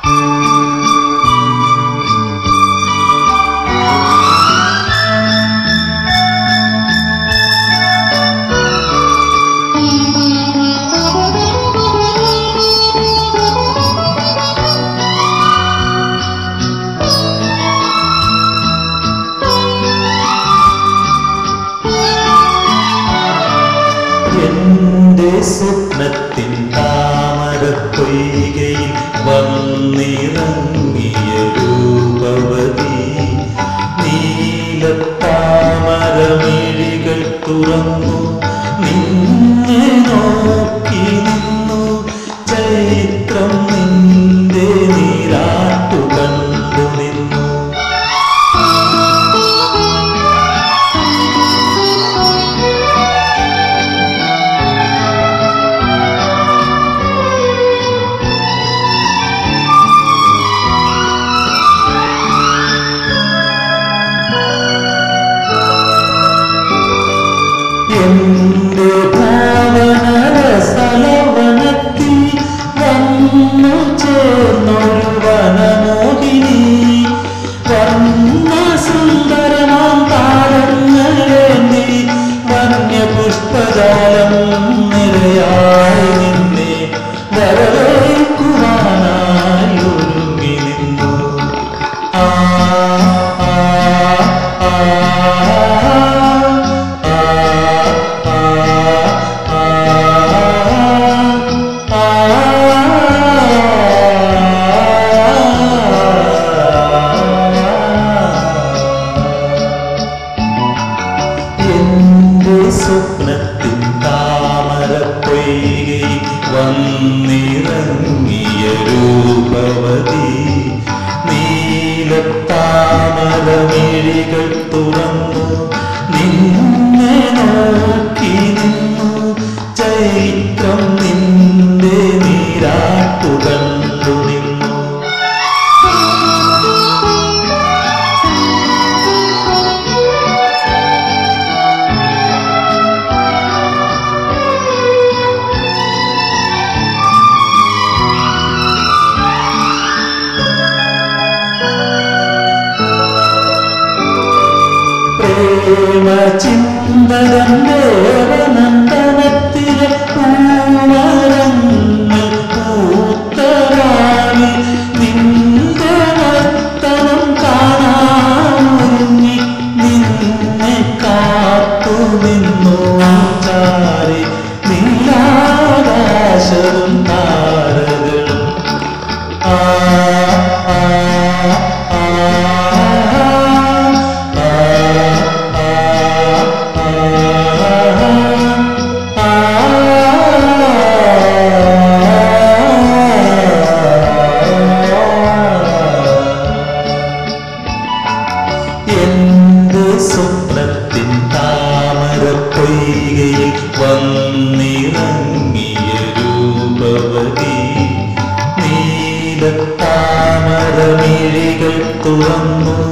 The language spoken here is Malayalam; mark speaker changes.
Speaker 1: സ്വപ്നത്തിൻ താമരപ്പൊയ്കയിൽ വന്നിറങ്ങിയ രൂപവതി നീലത്താമരമിഴികൾ തുറന്നു നിന്നെ നോക്കി നിന്നു ചൈത്രം നിന്റെ നീരാട്ടു കണ്ടു നിന്നു എന്റെ ഭാവനരസലവനത്തിൽ വന്നു ചേർന്നൊരു വനമോഹിനി വർണ്ണ സുന്ദരമാം താരങ്ങളേന്തി വന്യപുഷ്പജാലം നിരയായി നിന്നെ വരവേൽക്കുവാനായി ഒരുങ്ങി നിന്നു സ്വപ്നത്തിൻ താമരപ്പൊയ്കയിൽ വന്നിറങ്ങിയ രൂപവതി നീലത്താമരമിഴികൾ തുറന്നു നിന്നെ നോക്കി നിന്നു ചൈത്രം നിന്റെ നീരാട്ടു കണ്ടു നിന്നു ചിന്തനം ദേവനന്ദനത്തിലെ പൂമരങ്ങൾ പൂത്തരാണി നിന്റെ നർത്തനം കാണാനൊരുങ്ങി നിന്നെ കാത്തു നിന്നു ചാരി നീലാകാശവും താരകളും എന്റെ സ്വപ്നത്തിൻ താമരപ്പൊയ്കയിൽ വന്നിറങ്ങിയ രൂപവതി നീലത്താമരമിഴികൾ തുറന്നു